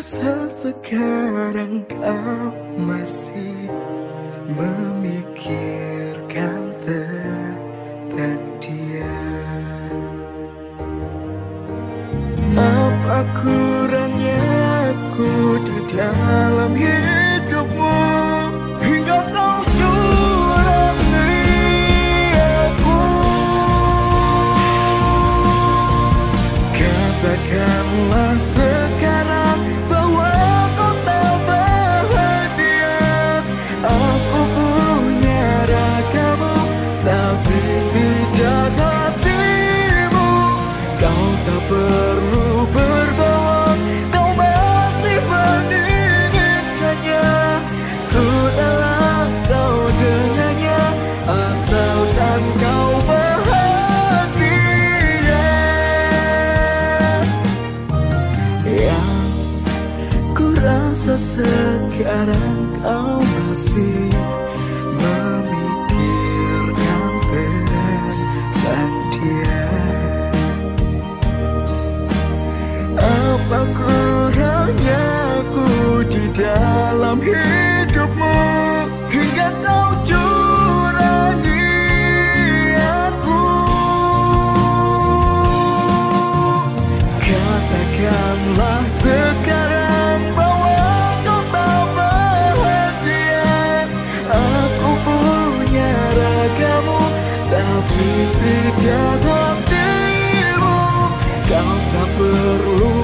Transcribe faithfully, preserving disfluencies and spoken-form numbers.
rasa sekarang kau masih memikirkan tentang dia? Apa kurangnya aku di dalam hidupmu hingga kau curangi aku? Katakanlah sekarang bahwa kau tak bahagia. Aku punya ragamu tapi tidak hatimu. Kau tak perlu berbohong, kau masih menginginkannya. Ku telah tahu dengannya, asalkan kau bahagia. Yang ku rasa sekarang kau masih memikirkan tentang dia. Apa kurangnya aku di dalam hidupmu hingga kau curangi aku? Katakanlah sekarang bahwa kau tak bahagia. Aku punya ragamu tapi tidak hatimu. Kau tak perlu